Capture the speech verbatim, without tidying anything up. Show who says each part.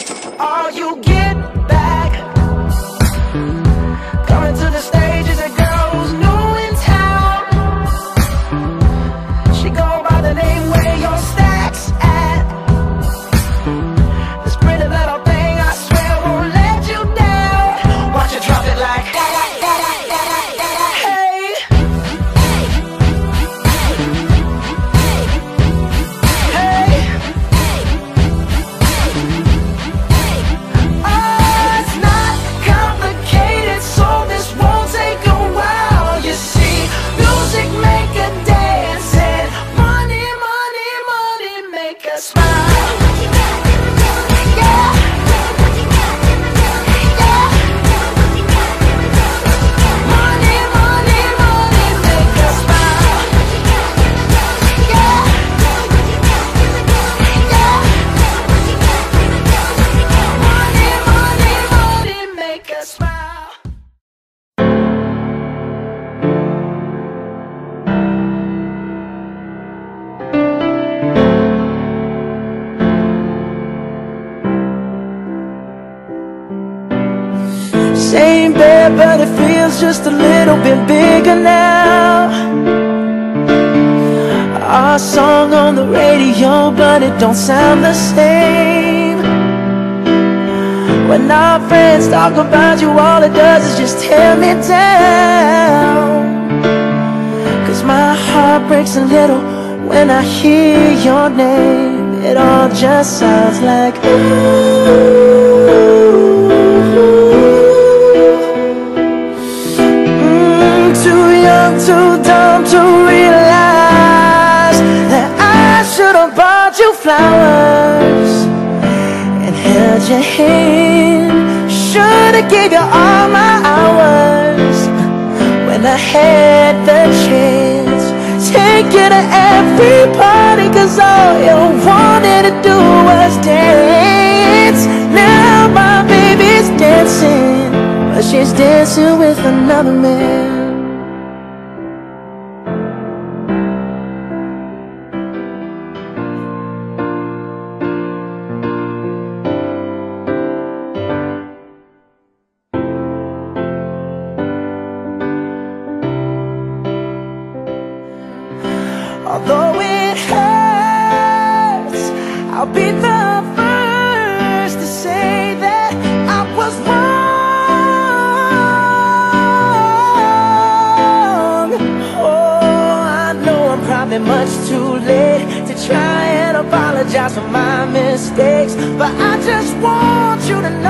Speaker 1: Are you get back? Coming to the stage is a girl who's new in town. She go by the name Where Your Stacks At. This pretty little thing I swear won't let you down. Watch her drop it like hey.
Speaker 2: Same bed, but it feels just a little bit bigger now. Our song on the radio, but it don't sound the same. When our friends talk about you, all it does is just tear me down. Cause my heart breaks a little when I hear your name. It all just sounds like ooh. Too dumb to realize that I should have bought you flowers and held your hand. Should have gave you all my hours when I had the chance. Take you to every party, cause all you wanted to do was dance. Now my baby's dancing, but she's dancing with another man. Although it hurts, I'll be the first to say that I was wrong. Oh, I know I'm probably much too late to try and apologize for my mistakes, but I just want you to know